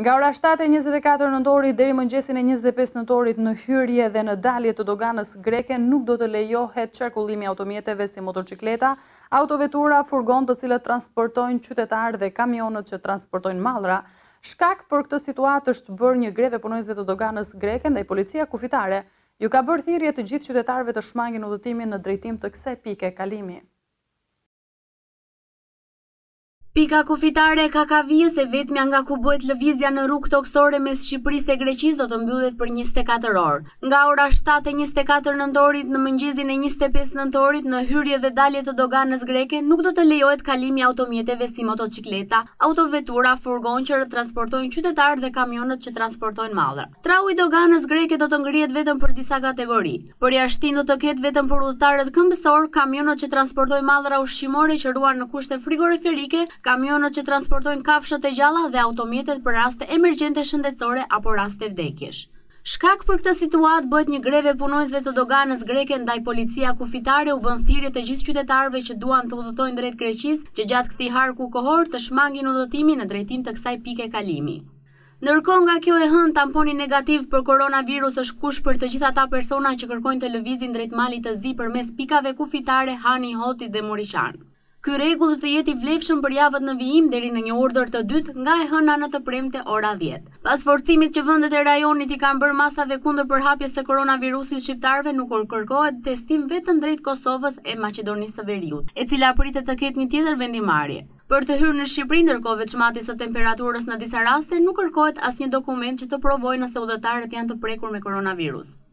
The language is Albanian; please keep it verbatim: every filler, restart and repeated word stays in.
Nga ora shtatë e njëzet e katër nëntorit deri mëngjesin e njëzet e pesë nëntorit në hyrje dhe në dalje të doganës greke nuk do të lejohet qarkullimi automjeteve si motocikleta, autovetura, furgon të cilët transportojnë qytetarë dhe kamionët që transportojnë mallra. Shkak për këtë situatë është bërë një greve punojësve të doganës greke ndaj policia kufitare. Ju ka bërë thirrje të gjithë qytetarëve të shmangin udhëtimin në drejtim të kësaj pike kalimi. Pika kufitare e K K V-s e vetmja nga ku bëhet lëvizja në rrugë toksore mes Shqipërisë e Greqisë do të mbyllet për njëzet e katër orë. Nga ora shtatë e njëzet e katër nëntorit në mëngjesin e njëzet e pesë nëntorit në hyrje dhe dalje të doganës greke nuk do të lejohet kalimi automjeteve si motocikleta, autovetura, furgon që transportojnë qytetarë dhe kamionët që transportojnë mallra. Trau i doganës greke do të ngrihet vetëm për disa kategori. Përjashtim do të ketë vetëm për udhëtarët këmbësor, kamionët që transportojnë mallra ushqimore që ruan në kushte frigoriferike, kamionët që transportojnë kafshët e gjalla dhe automjetet për raste emergjente shëndetësore apo raste vdekjesh. Shkak për këtë situatë bëhet një greve punojësve të doganës greke ndaj policia kufitare u bën thirrje të gjithë qytetarëve që duan të udhëtojnë drejt Greqisë që gjatë këtij harku kohor të shmangin udhëtimin në drejtim të kësaj pike kalimi. Ndërkohë nga kjo e hënë tamponi negativ për koronavirus është kush për të gjithë ata persona që kërkojnë të lëvizin drejt Malit të Zi përmes pikave kufitare Hani, Hoti dhe Morishan. Ky rregull do të jetë i vlefshëm për javët në vijim deri në një urdhër të dytë nga e hëna në të premte ora dhjetë. Pas forcimit që vendet e rajonit i kanë bërë masave kundër përhapjes së koronavirusit shqiptarëve, nuk kërkohet testim vetëm drejt Kosovës e Maqedonisë së Veriut, e cila pritet të ketë një tjetër vendimarrje. Për të hyrë në Shqipëri, ndërkohë veçmati së temperaturës në disa raste nuk kërkohet asnjë dokument që të provojë nëse udhëtarët janë të prekur me koronavirus.